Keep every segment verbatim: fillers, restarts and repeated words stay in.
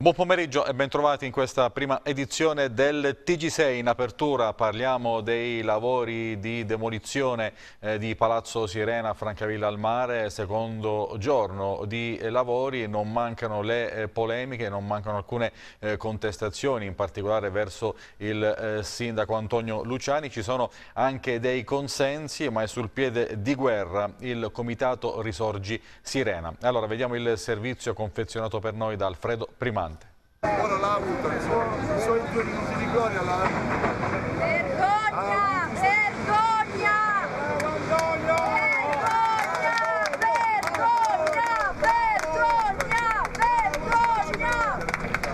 Buon pomeriggio e bentrovati in questa prima edizione del T G sei. In apertura parliamo dei lavori di demolizione eh, di Palazzo Sirena a Francavilla al Mare. Secondo giorno di eh, lavori, non mancano le eh, polemiche, non mancano alcune eh, contestazioni, in particolare verso il eh, sindaco Antonio Luciani. Ci sono anche dei consensi, ma è sul piede di guerra il comitato Risorgi Sirena. Allora vediamo il servizio confezionato per noi da Alfredo Primante. Ora l'ha avuto, ne sono, sono i due minuti di gloria. La... Vergogna! Vergogna! Vergogna! Vergogna! Vergogna! Vergogna!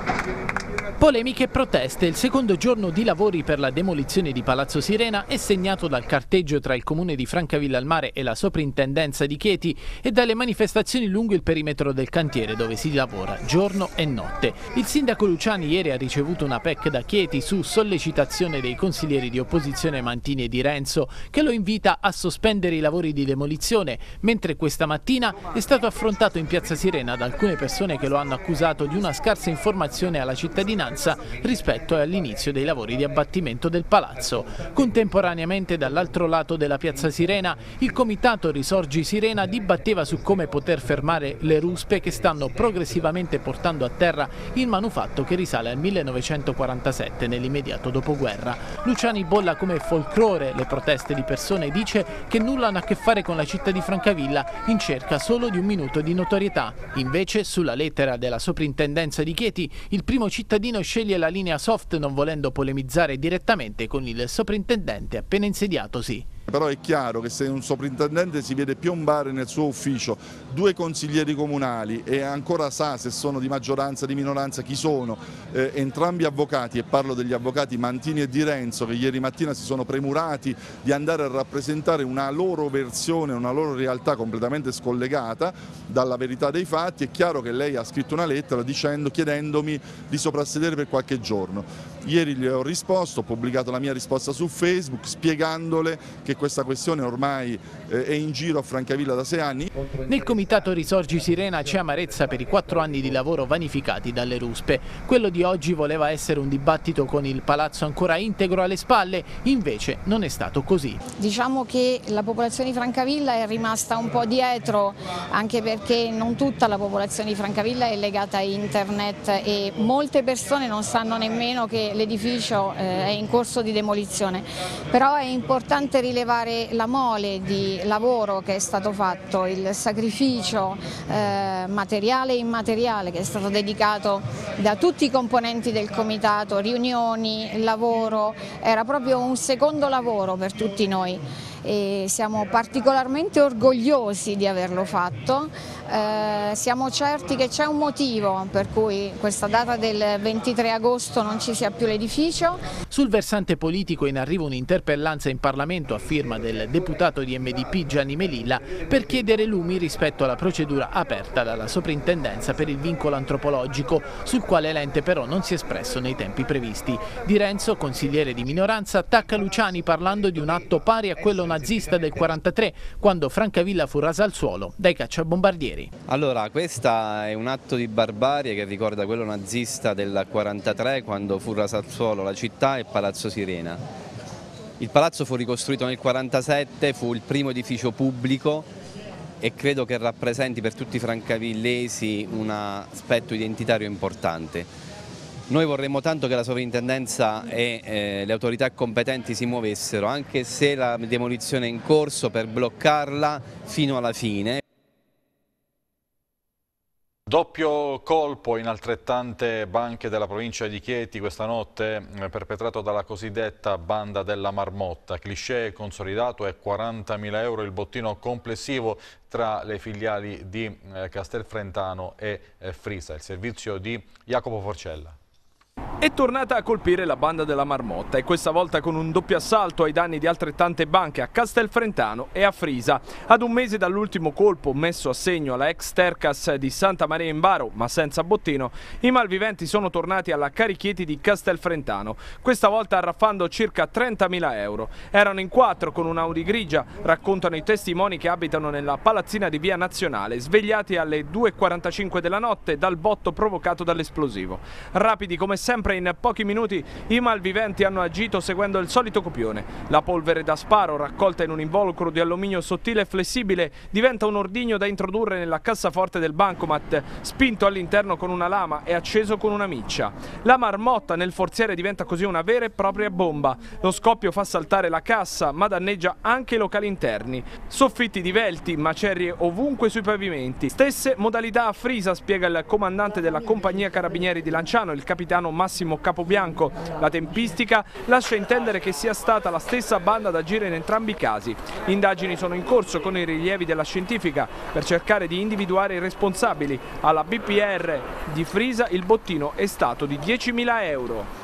Polemiche e proteste. Il secondo giorno di lavori per la demolizione di Palazzo Sirena è segnato dal carteggio tra il comune di Francavilla al Mare e la soprintendenza di Chieti e dalle manifestazioni lungo il perimetro del cantiere dove si lavora giorno e notte. Il sindaco Luciani ieri ha ricevuto una P E C da Chieti su sollecitazione dei consiglieri di opposizione Mantini e Di Renzo, che lo invita a sospendere i lavori di demolizione, mentre questa mattina è stato affrontato in piazza Sirena da alcune persone che lo hanno accusato di una scarsa informazione alla cittadinanza rispetto all'inizio dei lavori di abbattimento del palazzo. Contemporaneamente dall'altro lato della piazza Sirena il comitato Risorgi Sirena dibatteva su come poter fermare le ruspe che stanno progressivamente portando a terra il manufatto che risale al millenovecentoquarantasette, nell'immediato dopoguerra. Luciani bolla come folklore le proteste di persone e dice che nulla hanno a che fare con la città di Francavilla, in cerca solo di un minuto di notorietà. Invece sulla lettera della soprintendenza di Chieti il primo cittadino sceglie la linea soft, non volendo polemizzare direttamente con il soprintendente appena insediatosi. Però è chiaro che se un soprintendente si vede piombare nel suo ufficio due consiglieri comunali e ancora sa se sono di maggioranza, di minoranza, chi sono, eh, entrambi avvocati, e parlo degli avvocati Mantini e Di Renzo, che ieri mattina si sono premurati di andare a rappresentare una loro versione, una loro realtà completamente scollegata dalla verità dei fatti, è chiaro che lei ha scritto una lettera dicendo, chiedendomi di soprassedere per qualche giorno. Ieri gli ho risposto, ho pubblicato la mia risposta su Facebook spiegandole che questa questione ormai eh, è in giro a Francavilla da sei anni. Nel comitato Risorgi Sirena c'è amarezza per i quattro anni di lavoro vanificati dalle ruspe. Quello di oggi voleva essere un dibattito con il palazzo ancora integro alle spalle, invece non è stato così. Diciamo che la popolazione di Francavilla è rimasta un po' dietro, anche perché non tutta la popolazione di Francavilla è legata a internet e molte persone non sanno nemmeno che l'edificio eh, è in corso di demolizione. Però è importante rilevare la mole di lavoro che è stato fatto, il sacrificio eh, materiale e immateriale che è stato dedicato da tutti i componenti del comitato, riunioni, lavoro, era proprio un secondo lavoro per tutti noi e siamo particolarmente orgogliosi di averlo fatto. Eh, siamo certi che c'è un motivo per cui questa data del ventitré agosto non ci sia più l'edificio. Sul versante politico è in arrivo un'interpellanza in Parlamento a firma del deputato di M D P Gianni Melilla per chiedere lumi rispetto alla procedura aperta dalla soprintendenza per il vincolo antropologico, sul quale l'ente però non si è espresso nei tempi previsti. Di Renzo, consigliere di minoranza, attacca Luciani parlando di un atto pari a quello nazista del quarantatré, quando Francavilla fu rasa al suolo dai cacciabombardieri. Allora, questo è un atto di barbarie che ricorda quello nazista del quarantatré, quando fu rasa al suolo la città e Palazzo Sirena. Il palazzo fu ricostruito nel quarantasette, fu il primo edificio pubblico e credo che rappresenti per tutti i francavillesi un aspetto identitario importante. Noi vorremmo tanto che la sovrintendenza e eh, le autorità competenti si muovessero, anche se la demolizione è in corso, per bloccarla fino alla fine. Doppio colpo in altrettante banche della provincia di Chieti questa notte, perpetrato dalla cosiddetta banda della marmotta. Cliché consolidato è quarantamila euro il bottino complessivo tra le filiali di Castelfrentano e Frisa. Il servizio di Jacopo Forcella. È tornata a colpire la banda della Marmotta e questa volta con un doppio assalto ai danni di altrettante banche a Castelfrentano e a Frisa. Ad un mese dall'ultimo colpo messo a segno alla ex Tercas di Santa Maria in Baro, ma senza bottino, i malviventi sono tornati alla Carichieti di Castelfrentano, questa volta arraffando circa trentamila euro. Erano in quattro con un'Audi grigia, raccontano i testimoni che abitano nella palazzina di Via Nazionale, svegliati alle due e quarantacinque della notte dal botto provocato dall'esplosivo. Rapidi come sempre, in pochi minuti i malviventi hanno agito seguendo il solito copione. La polvere da sparo, raccolta in un involucro di alluminio sottile e flessibile, diventa un ordigno da introdurre nella cassaforte del bancomat, spinto all'interno con una lama e acceso con una miccia. La marmotta nel forziere diventa così una vera e propria bomba. Lo scoppio fa saltare la cassa, ma danneggia anche i locali interni. Soffitti divelti, macerie ovunque sui pavimenti. Stesse modalità a Frisa, spiega il comandante della compagnia carabinieri di Lanciano, il capitano Massimo Capobianco. La tempistica lascia intendere che sia stata la stessa banda ad agire in entrambi i casi. Indagini sono in corso con i rilievi della scientifica per cercare di individuare i responsabili. Alla B P R di Frisa il bottino è stato di diecimila euro.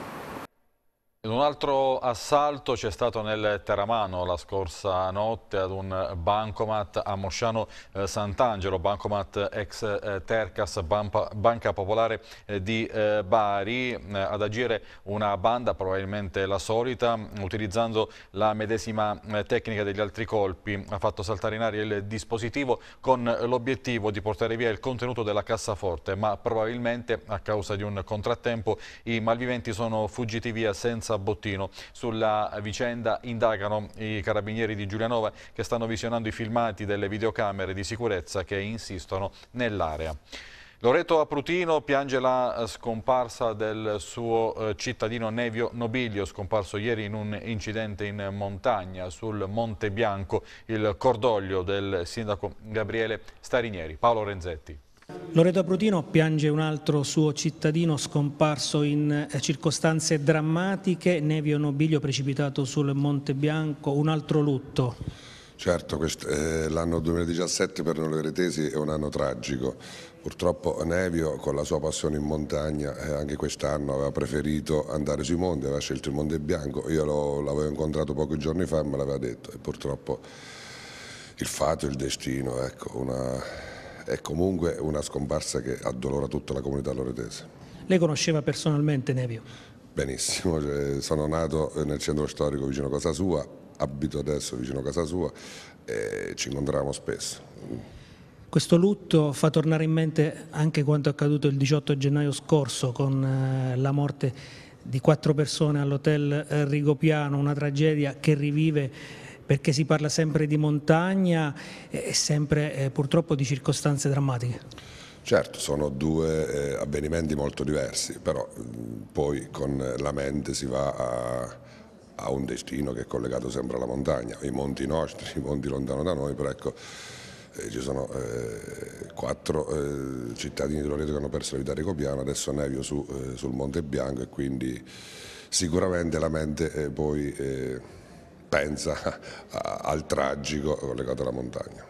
Un altro assalto c'è stato nel Teramano la scorsa notte ad un bancomat a Mosciano eh, Sant'Angelo, bancomat ex eh, Tercas, Banpa, Banca Popolare eh, di eh, Bari, eh, ad agire una banda, probabilmente la solita, utilizzando la medesima eh, tecnica degli altri colpi. Ha fatto saltare in aria il dispositivo con l'obiettivo di portare via il contenuto della cassaforte, ma probabilmente a causa di un contrattempo i malviventi sono fuggiti via senza bottino. Sulla vicenda indagano i carabinieri di Giulianova, che stanno visionando i filmati delle videocamere di sicurezza che insistono nell'area. Loreto Aprutino piange la scomparsa del suo cittadino Nevio Nobilio, scomparso ieri in un incidente in montagna sul Monte Bianco. Il cordoglio del sindaco Gabriele Starinieri. Paolo Renzetti. Loreto Aprutino piange un altro suo cittadino scomparso in circostanze drammatiche, Nevio Nobilio precipitato sul Monte Bianco, un altro lutto. Certo, eh, l'anno duemiladiciassette per noi loretesi è un anno tragico. Purtroppo Nevio, con la sua passione in montagna, eh, anche quest'anno aveva preferito andare sui monti, aveva scelto il Monte Bianco. Io l'avevo incontrato pochi giorni fa e me l'aveva detto, e purtroppo il fato, il destino, ecco, una... è comunque una scomparsa che addolora tutta la comunità loretese. Lei conosceva personalmente Nevio? Benissimo, cioè, sono nato nel centro storico vicino a casa sua, abito adesso vicino a casa sua e ci incontravamo spesso. Questo lutto fa tornare in mente anche quanto accaduto il diciotto gennaio scorso con eh, la morte di quattro persone all'hotel Rigopiano, una tragedia che rivive perché si parla sempre di montagna e sempre eh, purtroppo di circostanze drammatiche. Certo, sono due eh, avvenimenti molto diversi, però mh, poi con la mente si va a, a un destino che è collegato sempre alla montagna, i monti nostri, i monti lontano da noi, però ecco, eh, ci sono eh, quattro eh, cittadini di Loreto che hanno perso la vita a Rigopiano, adesso Nevio su, eh, sul Monte Bianco, e quindi sicuramente la mente eh, poi... Eh, pensa al tragico collegato alla montagna.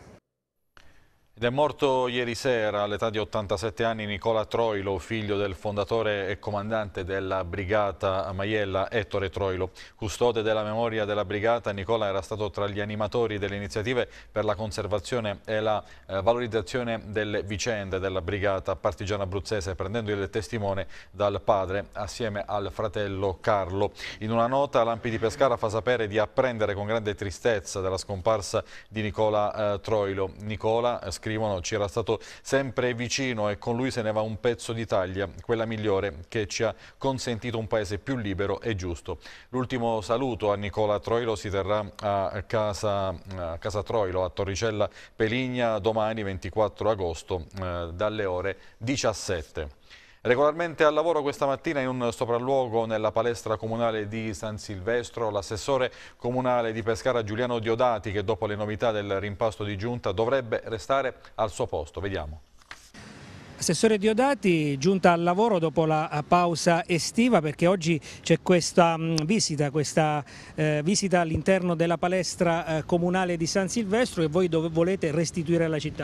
Ed è morto ieri sera all'età di ottantasette anni Nicola Troilo, figlio del fondatore e comandante della brigata Maiella Ettore Troilo. Custode della memoria della brigata, Nicola era stato tra gli animatori delle iniziative per la conservazione e la eh, valorizzazione delle vicende della brigata partigiana abruzzese, prendendo il testimone dal padre assieme al fratello Carlo. In una nota l'A M P di Pescara fa sapere di apprendere con grande tristezza della scomparsa di Nicola eh, Troilo. Nicola, eh, scrivono, ci era stato sempre vicino e con lui se ne va un pezzo d'Italia, quella migliore, che ci ha consentito un paese più libero e giusto. L'ultimo saluto a Nicola Troilo si terrà a casa, a casa Troilo a Torricella Peligna domani ventiquattro agosto eh, dalle ore diciassette. Regolarmente al lavoro questa mattina in un sopralluogo nella palestra comunale di San Silvestro l'assessore comunale di Pescara Giuliano Diodati, che dopo le novità del rimpasto di giunta dovrebbe restare al suo posto. Vediamo. Assessore Diodati, giunta al lavoro dopo la pausa estiva, perché oggi c'è questa mh, visita, questa eh, visita all'interno della palestra eh, comunale di San Silvestro, e voi dove volete restituire alla città.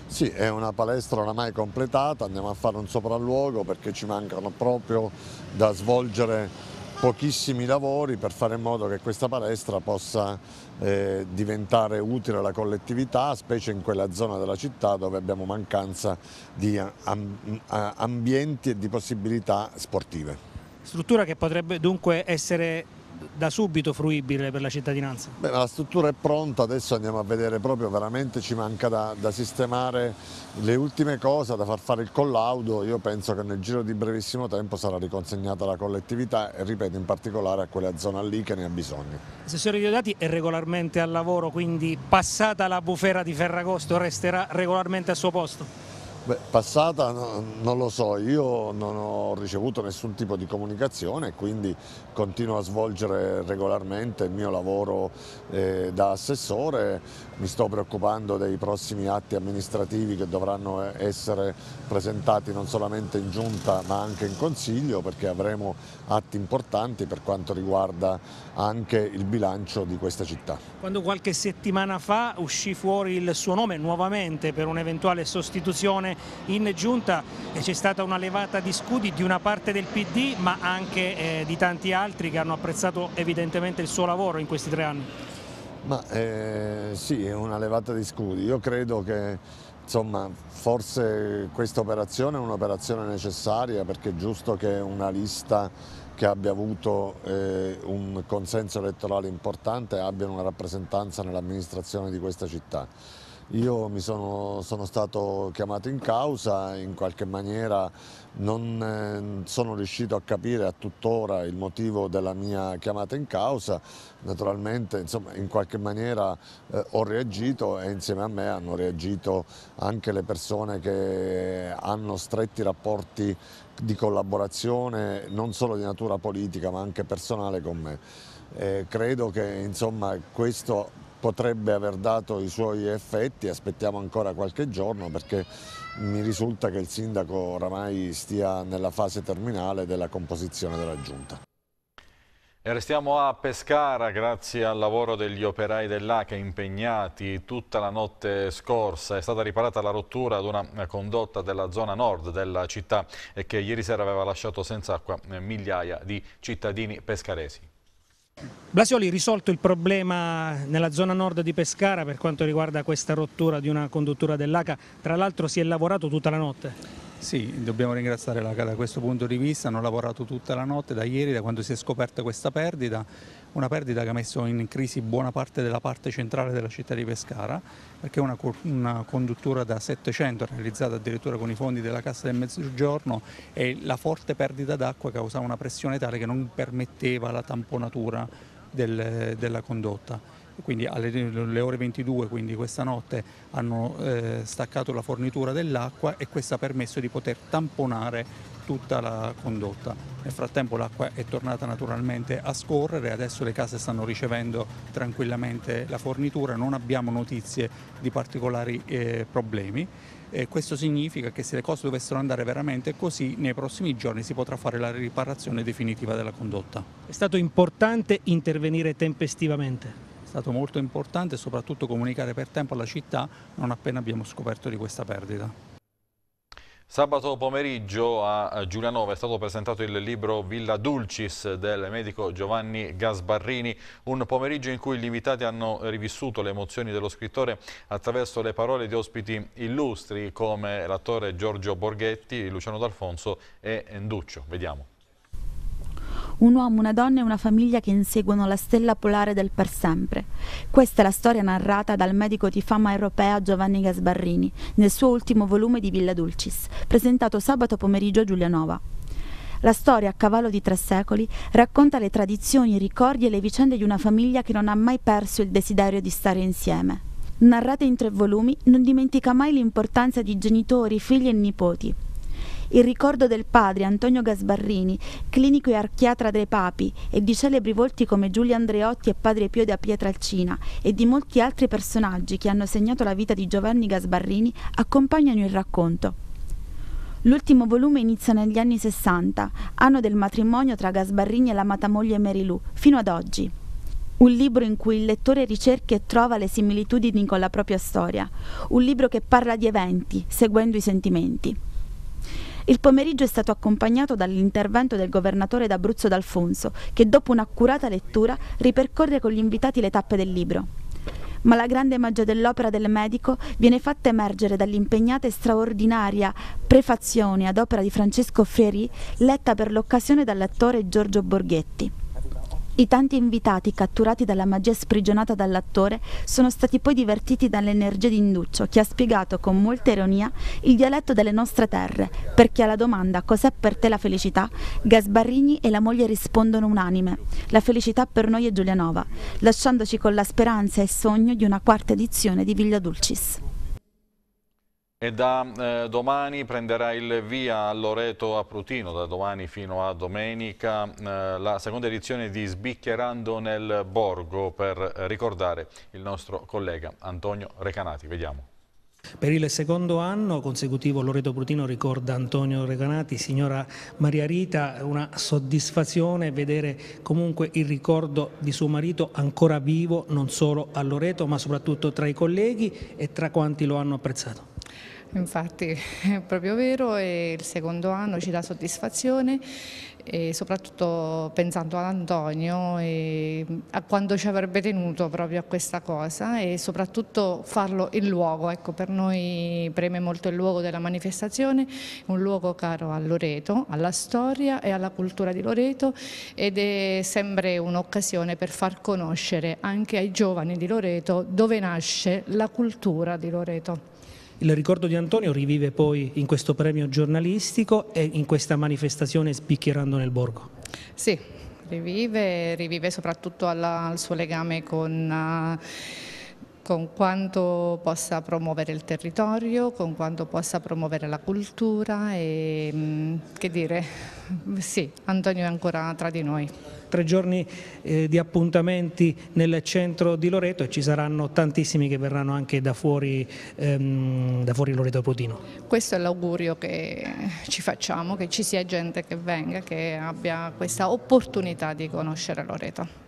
Sì, è una palestra oramai completata, andiamo a fare un sopralluogo perché ci mancano proprio da svolgere pochissimi lavori per fare in modo che questa palestra possa eh, diventare utile alla collettività, specie in quella zona della città dove abbiamo mancanza di am ambienti e di possibilità sportive. Struttura che potrebbe dunque essere da subito fruibile per la cittadinanza? Beh, la struttura è pronta, adesso andiamo a vedere proprio, veramente ci manca da, da sistemare le ultime cose, da far fare il collaudo. Io penso che nel giro di brevissimo tempo sarà riconsegnata alla collettività e ripeto in particolare a quella zona lì che ne ha bisogno. L'assessore Diodati è regolarmente al lavoro, quindi passata la bufera di Ferragosto resterà regolarmente al suo posto? Beh, passata no, non lo so, io non ho ricevuto nessun tipo di comunicazione e quindi continuo a svolgere regolarmente il mio lavoro eh, da assessore. Mi sto preoccupando dei prossimi atti amministrativi che dovranno essere presentati non solamente in giunta ma anche in consiglio, perché avremo atti importanti per quanto riguarda anche il bilancio di questa città. Quando qualche settimana fa uscì fuori il suo nome nuovamente per un'eventuale sostituzione in giunta, c'è stata una levata di scudi di una parte del P D ma anche eh, di tanti altri che hanno apprezzato evidentemente il suo lavoro in questi tre anni. Ma eh, sì, è una levata di scudi. Io credo che insomma, forse questa operazione è un'operazione necessaria, perché è giusto che una lista che abbia avuto eh, un consenso elettorale importante abbia una rappresentanza nell'amministrazione di questa città. Io mi sono, sono stato chiamato in causa, in qualche maniera non eh, sono riuscito a capire a tuttora il motivo della mia chiamata in causa. Naturalmente insomma, in qualche maniera eh, ho reagito e insieme a me hanno reagito anche le persone che hanno stretti rapporti di collaborazione non solo di natura politica ma anche personale con me. Eh, credo che insomma, questo potrebbe aver dato i suoi effetti, aspettiamo ancora qualche giorno perché mi risulta che il sindaco oramai stia nella fase terminale della composizione della giunta. E restiamo a Pescara grazie al lavoro degli operai dell'A C A impegnati tutta la notte scorsa. È stata riparata la rottura ad una condotta della zona nord della città e che ieri sera aveva lasciato senza acqua migliaia di cittadini pescaresi. Blasioli, risolto il problema nella zona nord di Pescara per quanto riguarda questa rottura di una conduttura dell'A C A, tra l'altro si è lavorato tutta la notte? Sì, dobbiamo ringraziare l'A C A da questo punto di vista, hanno lavorato tutta la notte, da ieri, da quando si è scoperta questa perdita, una perdita che ha messo in crisi buona parte della parte centrale della città di Pescara, perché è una, una conduttura da settecento realizzata addirittura con i fondi della Cassa del Mezzogiorno e la forte perdita d'acqua causava una pressione tale che non permetteva la tamponatura del, della condotta. Quindi alle ore ventidue, quindi questa notte, hanno eh, staccato la fornitura dell'acqua e questo ha permesso di poter tamponare tutta la condotta. Nel frattempo l'acqua è tornata naturalmente a scorrere, adesso le case stanno ricevendo tranquillamente la fornitura, non abbiamo notizie di particolari eh, problemi. E questo significa che se le cose dovessero andare veramente così, nei prossimi giorni si potrà fare la riparazione definitiva della condotta. È stato importante intervenire tempestivamente? È stato molto importante e soprattutto comunicare per tempo alla città non appena abbiamo scoperto di questa perdita. Sabato pomeriggio a Giulianova è stato presentato il libro Villa Dulcis del medico Giovanni Gasbarrini, un pomeriggio in cui gli invitati hanno rivissuto le emozioni dello scrittore attraverso le parole di ospiti illustri come l'attore Giorgio Borghetti, Luciano D'Alfonso e Enduccio. Vediamo. Un uomo, una donna e una famiglia che inseguono la stella polare del per sempre. Questa è la storia narrata dal medico di fama europea Giovanni Gasbarrini nel suo ultimo volume di Villa Dulcis, presentato sabato pomeriggio a Giulianova. La storia, a cavallo di tre secoli, racconta le tradizioni, i ricordi e le vicende di una famiglia che non ha mai perso il desiderio di stare insieme. Narrata in tre volumi, non dimentica mai l'importanza di genitori, figli e nipoti. Il ricordo del padre Antonio Gasbarrini, clinico e archiatra dei Papi, e di celebri volti come Giulio Andreotti e padre Pio da Pietralcina e di molti altri personaggi che hanno segnato la vita di Giovanni Gasbarrini accompagnano il racconto. L'ultimo volume inizia negli anni sessanta, anno del matrimonio tra Gasbarrini e l'amata moglie Mary Lou, fino ad oggi. Un libro in cui il lettore ricerca e trova le similitudini con la propria storia. Un libro che parla di eventi, seguendo i sentimenti. Il pomeriggio è stato accompagnato dall'intervento del governatore d'Abruzzo D'Alfonso, che dopo un'accurata lettura ripercorre con gli invitati le tappe del libro. Ma la grande magia dell'opera del medico viene fatta emergere dall'impegnata e straordinaria prefazione ad opera di Francesco Freri, letta per l'occasione dall'attore Giorgio Borghetti. I tanti invitati, catturati dalla magia sprigionata dall'attore, sono stati poi divertiti dall'energia di Induccio, che ha spiegato con molta ironia il dialetto delle nostre terre, perché alla domanda «Cos'è per te la felicità?» Gasbarrini e la moglie rispondono unanime: «La felicità per noi è Giulianova», lasciandoci con la speranza e il sogno di una quarta edizione di Villa Dulcis. E da eh, domani prenderà il via a Loreto a Prutino, da domani fino a domenica, eh, la seconda edizione di Sbicchierando nel Borgo, per ricordare il nostro collega Antonio Recanati. Vediamo. Per il secondo anno consecutivo Loreto Prutino ricorda Antonio Recanati, signora Maria Rita, una soddisfazione vedere comunque il ricordo di suo marito ancora vivo, non solo a Loreto ma soprattutto tra i colleghi e tra quanti lo hanno apprezzato. Infatti è proprio vero, e il secondo anno ci dà soddisfazione, e soprattutto pensando ad Antonio e a quando ci avrebbe tenuto proprio a questa cosa, e soprattutto farlo in luogo. Ecco, per noi preme molto il luogo della manifestazione, un luogo caro a Loreto, alla storia e alla cultura di Loreto, ed è sempre un'occasione per far conoscere anche ai giovani di Loreto dove nasce la cultura di Loreto. Il ricordo di Antonio rivive poi in questo premio giornalistico e in questa manifestazione Sbicchierando nel Borgo. Sì, rivive, rivive soprattutto alla, al suo legame con, uh, con quanto possa promuovere il territorio, con quanto possa promuovere la cultura e, mh, che dire, sì, Antonio è ancora tra di noi. Tre giorni eh, di appuntamenti nel centro di Loreto, e ci saranno tantissimi che verranno anche da fuori, ehm, da fuori Loreto Prutino. Questo è l'augurio che ci facciamo, che ci sia gente che venga, che abbia questa opportunità di conoscere Loreto.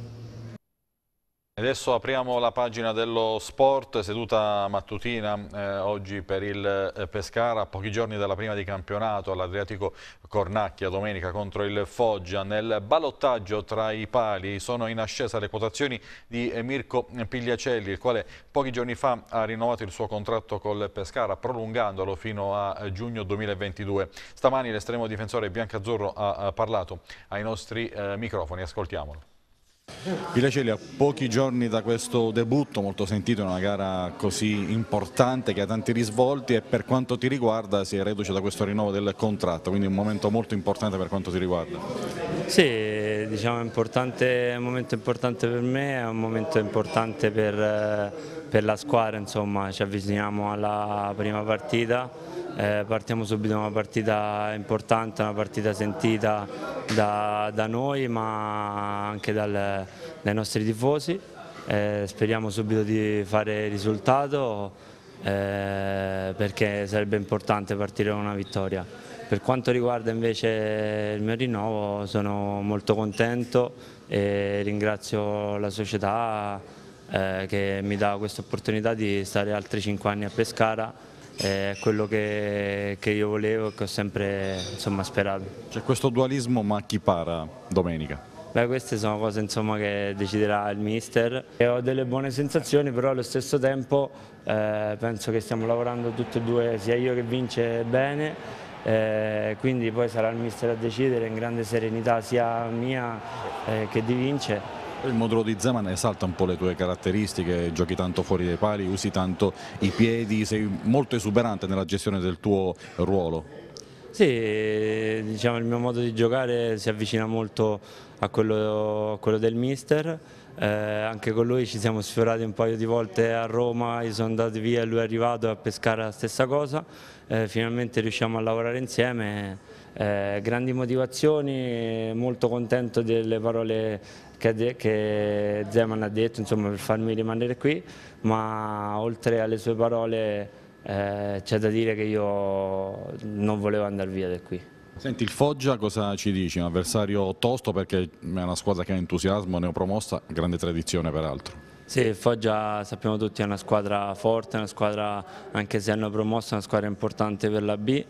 Adesso apriamo la pagina dello sport, seduta mattutina eh, oggi per il eh, Pescara, a pochi giorni dalla prima di campionato, all'Adriatico Cornacchia, domenica contro il Foggia. Nel ballottaggio tra i pali sono in ascesa le quotazioni di eh, Mirko Pigliacelli, il quale pochi giorni fa ha rinnovato il suo contratto col Pescara, prolungandolo fino a eh, giugno duemilaventidue. Stamani l'estremo difensore biancazzurro ha, ha parlato ai nostri eh, microfoni, ascoltiamolo. Pigliacelli, a pochi giorni da questo debutto molto sentito in una gara così importante che ha tanti risvolti, e per quanto ti riguarda si è reduce da questo rinnovo del contratto, quindi un momento molto importante per quanto ti riguarda. Sì, diciamo è, importante, è un momento importante per me, è un momento importante per, per la squadra, insomma ci avviciniamo alla prima partita. Eh, partiamo subito da una partita importante, una partita sentita da, da noi ma anche dal, dai nostri tifosi. Eh, speriamo subito di fare risultato eh, perché sarebbe importante partire con una vittoria. Per quanto riguarda invece il mio rinnovo, sono molto contento e ringrazio la società eh, che mi dà questa opportunità di stare altri cinque anni a Pescara. È quello che, che io volevo e che ho sempre insomma, sperato. C'è questo dualismo, ma chi para domenica? Beh, queste sono cose insomma, che deciderà il mister. E ho delle buone sensazioni, però allo stesso tempo eh, penso che stiamo lavorando tutti e due, sia io che vince bene, eh, quindi poi sarà il mister a decidere in grande serenità sia mia eh, che di Vince. Il modulo di Zeman esalta un po' le tue caratteristiche, giochi tanto fuori dai pali, usi tanto i piedi, sei molto esuberante nella gestione del tuo ruolo. Sì, diciamo il mio modo di giocare si avvicina molto a quello, a quello del mister, eh, anche con lui ci siamo sfiorati un paio di volte a Roma, io sono andato via e lui è arrivato, a Pescara la stessa cosa, eh, finalmente riusciamo a lavorare insieme. Eh, grandi motivazioni, molto contento delle parole che, che Zeman ha detto insomma, per farmi rimanere qui, ma oltre alle sue parole eh, c'è da dire che io non volevo andare via da qui. Senti, il Foggia cosa ci dici? Un avversario tosto perché è una squadra che ha entusiasmo, neopromossa, grande tradizione peraltro. Sì, il Foggia sappiamo tutti è una squadra forte, una squadra anche se hanno promosso, una squadra importante per la B,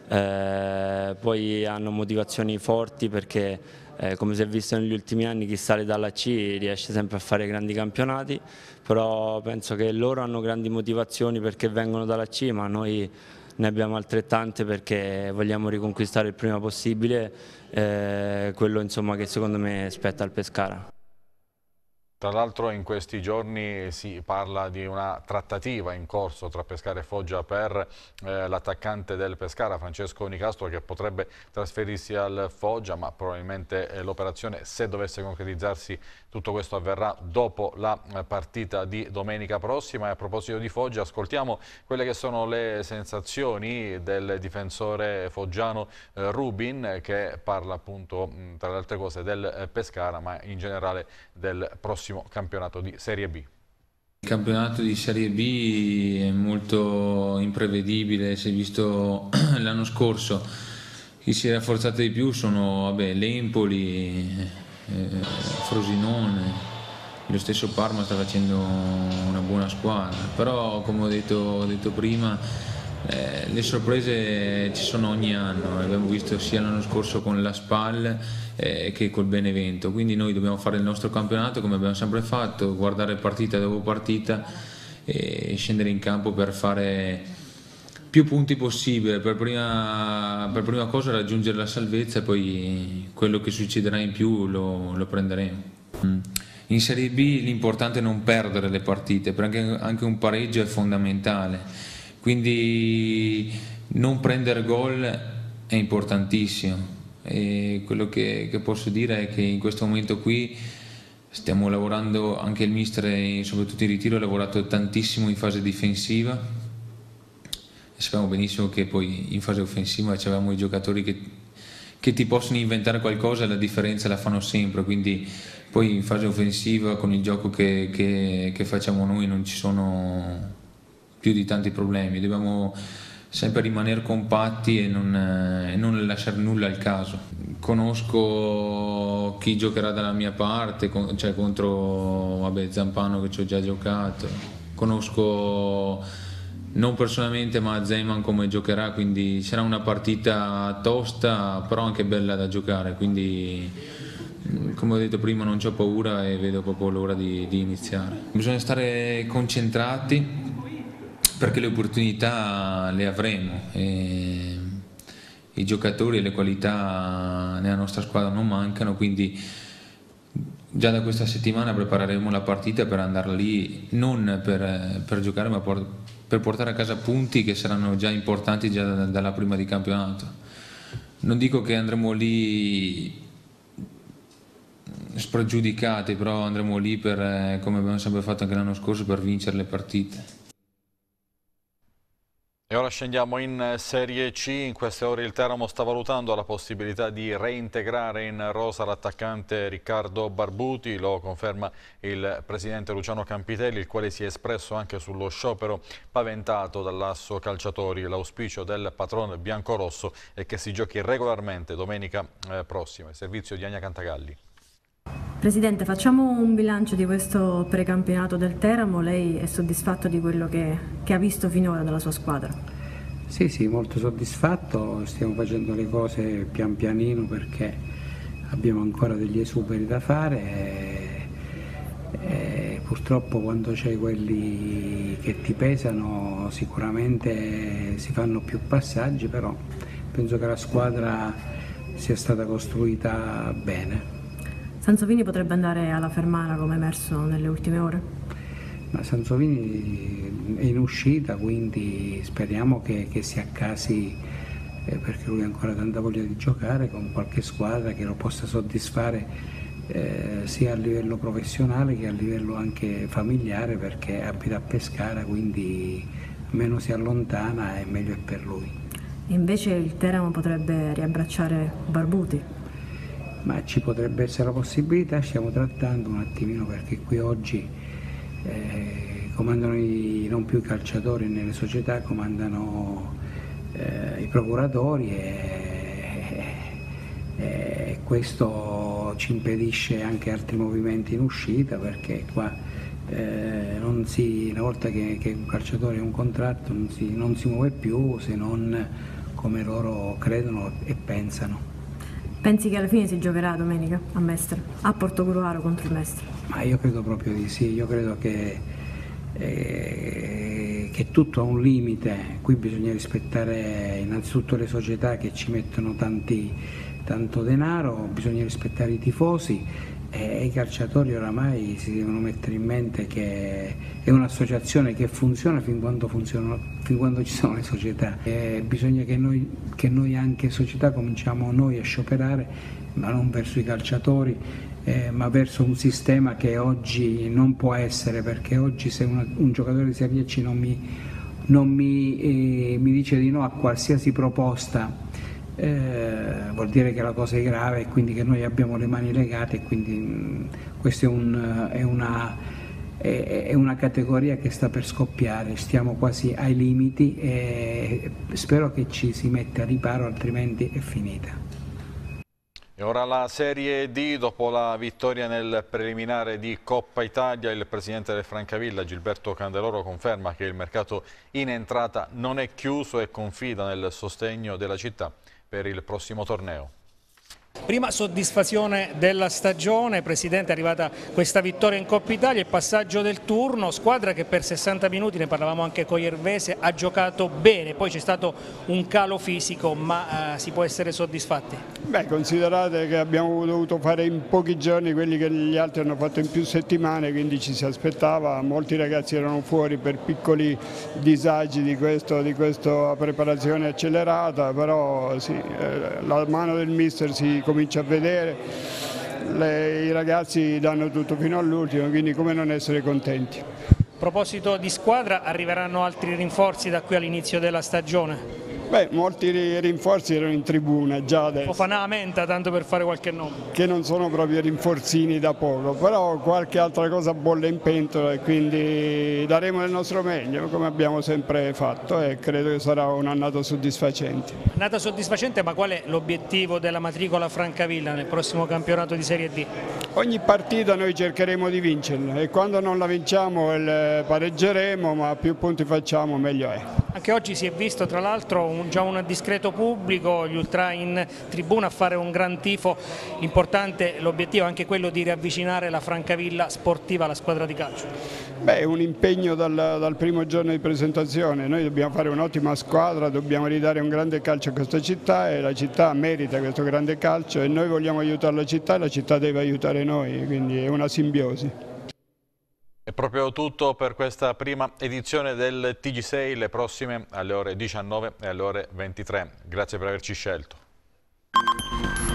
eh, poi hanno motivazioni forti perché eh, come si è visto negli ultimi anni chi sale dalla C riesce sempre a fare grandi campionati, però penso che loro hanno grandi motivazioni perché vengono dalla C, ma noi ne abbiamo altrettante perché vogliamo riconquistare il prima possibile eh, quello insomma, che secondo me spetta al Pescara. Tra l'altro in questi giorni si parla di una trattativa in corso tra Pescara e Foggia per eh, l'attaccante del Pescara, Francesco Nicastro, che potrebbe trasferirsi al Foggia, ma probabilmente eh, l'operazione, se dovesse concretizzarsi, tutto questo avverrà dopo la eh, partita di domenica prossima. E a proposito di Foggia, ascoltiamo quelle che sono le sensazioni del difensore foggiano eh, Rubin, che parla appunto mh, tra le altre cose del eh, Pescara, ma in generale del prossimo campionato di Serie B. Il campionato di Serie B è molto imprevedibile, si è visto l'anno scorso, chi si è rafforzato di più sono vabbè, l'Empoli, eh, Frosinone, lo stesso Parma sta facendo una buona squadra, però come ho detto, ho detto prima eh, le sorprese ci sono ogni anno, abbiamo visto sia l'anno scorso con la Spal eh, che col Benevento, quindi noi dobbiamo fare il nostro campionato come abbiamo sempre fatto, guardare partita dopo partita e scendere in campo per fare più punti possibile, per prima, per prima cosa raggiungere la salvezza e poi quello che succederà in più lo, lo prenderemo. In Serie B l'importante è non perdere le partite, perché anche un pareggio è fondamentale. Quindi non prendere gol è importantissimo e quello che, che posso dire è che in questo momento qui stiamo lavorando, anche il mister soprattutto in ritiro ha lavorato tantissimo in fase difensiva e sappiamo benissimo che poi in fase offensiva avevamo i giocatori che, che ti possono inventare qualcosa e la differenza la fanno sempre, quindi poi in fase offensiva con il gioco che, che, che facciamo noi non ci sono più di tanti problemi, dobbiamo sempre rimanere compatti e non, e non lasciare nulla al caso. Conosco chi giocherà dalla mia parte, cioè contro vabbè, Zampano che ci ho già giocato, conosco non personalmente ma Zeman come giocherà, quindi sarà una partita tosta però anche bella da giocare, quindi come ho detto prima non c'ho paura e vedo proprio l'ora di, di iniziare. Bisogna stare concentrati perché le opportunità le avremo e i giocatori e le qualità nella nostra squadra non mancano, quindi già da questa settimana prepareremo la partita per andare lì non per, per giocare ma per, per portare a casa punti che saranno già importanti già da, dalla prima di campionato. Non dico che andremo lì spregiudicati, però andremo lì per, come abbiamo sempre fatto anche l'anno scorso, per vincere le partite. E ora scendiamo in Serie C. In queste ore il Teramo sta valutando la possibilità di reintegrare in rosa l'attaccante Riccardo Barbuti, lo conferma il presidente Luciano Campitelli, il quale si è espresso anche sullo sciopero paventato dall'Asso Calciatori. L'auspicio del patron biancorosso è che si giochi regolarmente domenica eh, prossima. Il servizio di Ania Cantagalli. Presidente, facciamo un bilancio di questo precampionato del Teramo. Lei è soddisfatto di quello che, che ha visto finora dalla sua squadra? Sì, sì, molto soddisfatto, stiamo facendo le cose pian pianino perché abbiamo ancora degli esuberi da fare e, e purtroppo quando c'è quelli che ti pesano sicuramente si fanno più passaggi, però penso che la squadra sia stata costruita bene. Sansovini potrebbe andare alla Fermana come emerso nelle ultime ore? Ma Sansovini è in uscita, quindi speriamo che, che si accasi eh, perché lui ha ancora tanta voglia di giocare con qualche squadra che lo possa soddisfare eh, sia a livello professionale che a livello anche familiare, perché abita a Pescara, quindi meno si allontana e meglio è per lui. E invece il Teramo potrebbe riabbracciare Barbuti? Ma ci potrebbe essere la possibilità, stiamo trattando un attimino perché qui oggi eh, comandano i, non più i calciatori nelle società, comandano eh, i procuratori e, Eh, questo ci impedisce anche altri movimenti in uscita, perché qua eh, non si, una volta che, che un calciatore ha un contratto non si, non si muove più se non come loro credono e pensano. Pensi che alla fine si giocherà domenica a Mestre, a Portogruaro contro il Mestre? Ma io credo proprio di sì, io credo che, eh, che tutto ha un limite. Qui bisogna rispettare innanzitutto le società che ci mettono tanti, tanto denaro, bisogna rispettare i tifosi e i calciatori oramai si devono mettere in mente che è un'associazione che funziona fin quando, funzionano, fin quando ci sono le società. E bisogna che noi, che noi anche società cominciamo noi a scioperare, ma non verso i calciatori, eh, ma verso un sistema che oggi non può essere, perché oggi se una, un giocatore di Serie C non mi, non mi, eh, mi dice di no a qualsiasi proposta, Eh, vuol dire che la cosa è grave e quindi che noi abbiamo le mani legate, e quindi mh, questa è, un, è, una, è, è una categoria che sta per scoppiare, stiamo quasi ai limiti e spero che ci si metta a riparo, altrimenti è finita. E ora la Serie D, dopo la vittoria nel preliminare di Coppa Italia, il presidente del Francavilla, Gilberto Candeloro, conferma che il mercato in entrata non è chiuso e confida nel sostegno della città per il prossimo torneo. Prima soddisfazione della stagione, Presidente, è arrivata questa vittoria in Coppa Italia, il passaggio del turno, squadra che per sessanta minuti, ne parlavamo anche con Iervese, ha giocato bene, poi c'è stato un calo fisico, ma eh, si può essere soddisfatti? Beh, considerate che abbiamo dovuto fare in pochi giorni quelli che gli altri hanno fatto in più settimane, quindi ci si aspettava, molti ragazzi erano fuori per piccoli disagi di, questo, di questa preparazione accelerata, però sì, eh, la mano del mister si comincia a vedere, le, i ragazzi danno tutto fino all'ultimo, quindi come non essere contenti. A proposito di squadra, arriveranno altri rinforzi da qui all'inizio della stagione? Beh, molti rinforzi erano in tribuna già adesso. Fofana, Menta, tanto per fare qualche nome. Che non sono proprio rinforzini da poco, però qualche altra cosa bolle in pentola e quindi daremo il nostro meglio, come abbiamo sempre fatto, e credo che sarà un'annata soddisfacente. Annata soddisfacente, ma qual è l'obiettivo della matricola Francavilla nel prossimo campionato di Serie D? Ogni partita noi cercheremo di vincerla e quando non la vinciamo pareggeremo, ma più punti facciamo meglio è. Anche oggi si è visto tra l'altro un, già un discreto pubblico, gli ultra in tribuna a fare un gran tifo importante, l'obiettivo è anche quello di riavvicinare la Francavilla sportiva alla squadra di calcio. Beh, è un impegno dal, dal primo giorno di presentazione, noi dobbiamo fare un'ottima squadra, dobbiamo ridare un grande calcio a questa città e la città merita questo grande calcio e noi vogliamo aiutare la città e la città deve aiutare noi, quindi è una simbiosi. È proprio tutto per questa prima edizione del T G sei, le prossime alle ore diciannove e alle ore ventitré. Grazie per averci scelto.